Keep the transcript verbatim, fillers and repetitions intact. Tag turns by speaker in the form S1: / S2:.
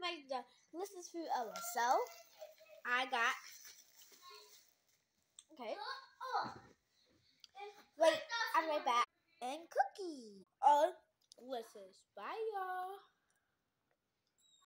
S1: make the delicious food ever. So I got okay. Wait, I'll be right back. And cookies. Oh, delicious. Bye, y'all.